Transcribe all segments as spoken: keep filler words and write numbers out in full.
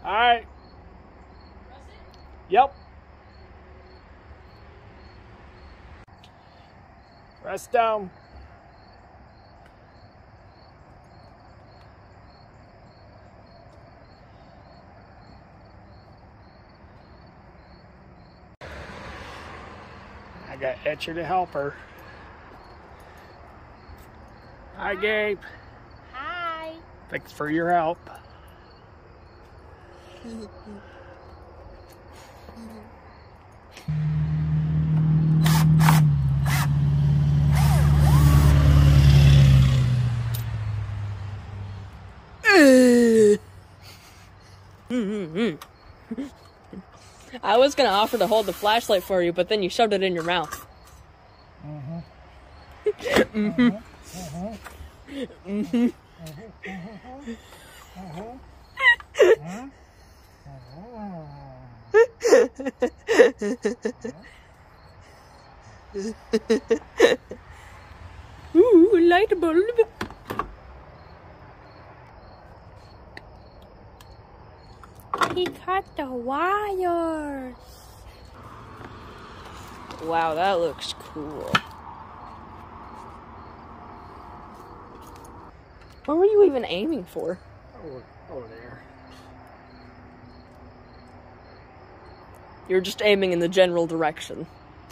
Alright. Yep. Rest down. I got Etcher to help her. Hi, Gabe. Hi. Thanks for your help. I was gonna offer to hold the flashlight for you, but then you shoved it in your mouth. Mm-hmm. Mm-hmm. Mm-hmm. Ooh, light bulb. He cut the wires. Wow, that looks cool. What were you even aiming for? Over, over there. You're just aiming in the general direction.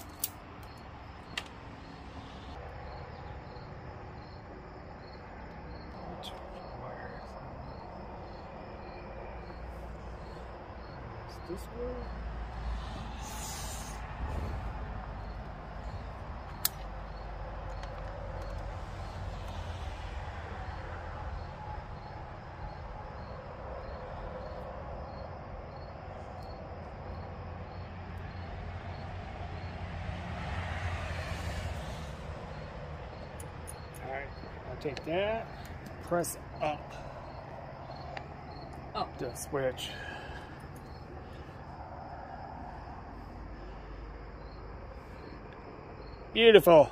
This way? Alright, I'll take that, press up. Up to switch. Beautiful.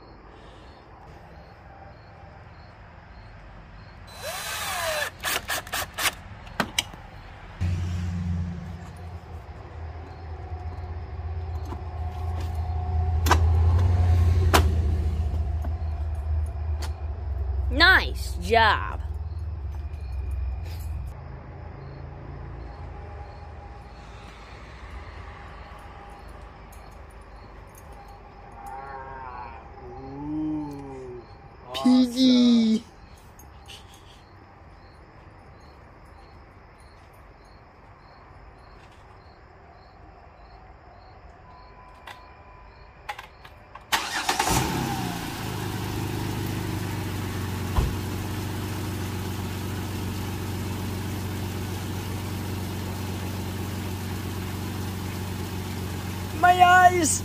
Nice job. Ooh, P G. My eyes!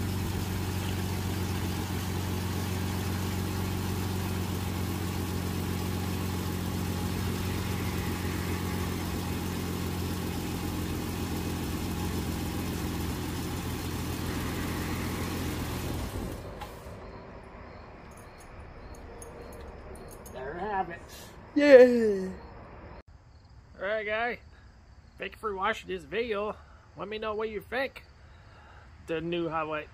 There you have it. Yeah! Alright, guys. Thank you for watching this video. Let me know what you think. The new highlight.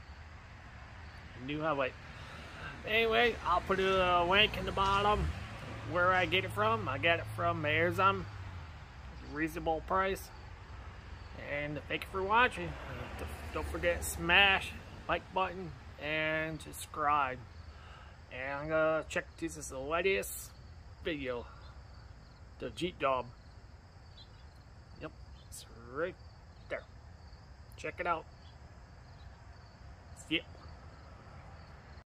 New highlight. Anyway, I'll put a link in the bottom where I get it from. I got it from Amazon. Reasonable price. And thank you for watching. Don't forget to smash like button and subscribe. And I'm gonna check this is the latest video. The Jeep Dog. Yep, it's right there. Check it out.